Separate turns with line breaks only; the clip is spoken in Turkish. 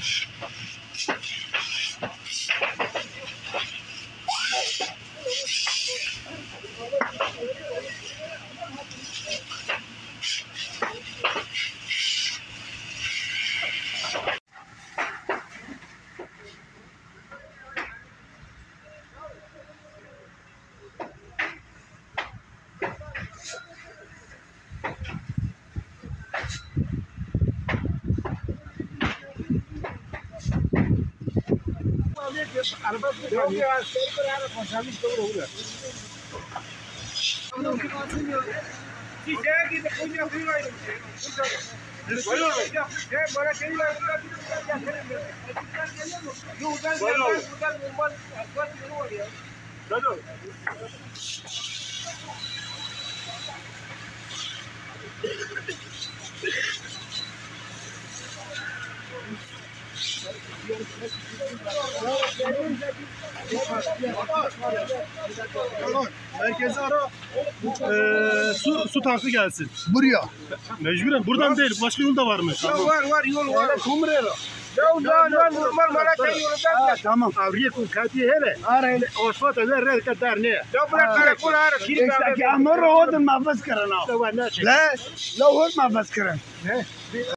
Merkezi ara. Su tankı gelsin.
Buraya.
Mecburen. Buradan değil. Başka yol da varmış.
Var yol var.
Kumrera.
Normal Malatya'ya yolundan.
Tamam. Avriyekum katiye hele.
Arayın.
Osfat özel redka derneğe.
Ya bırak karakol ara.
Ki amr hodun mafaz karana.
Tamam.
لا لو هو ما بس كرن